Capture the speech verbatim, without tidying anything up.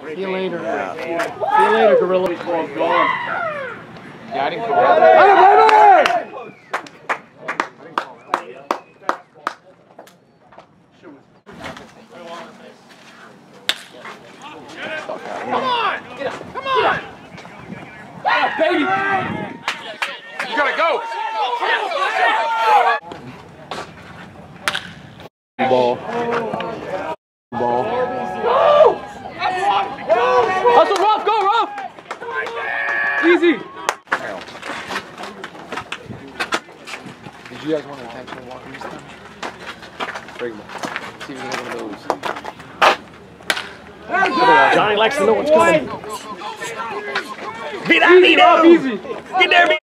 See you later. Yeah. See you later, Gorilla. Yeah, I didn't call it. Come on! Come on! Ah, baby! You gotta go! Ball. Ball. Hustle, Ruff! Go, Ruff! Easy! Did you guys want an intentional walk this time? Bring them. See if we can have one of those. Johnny likes to know what's coming. Easy, Ruff, easy! Get there,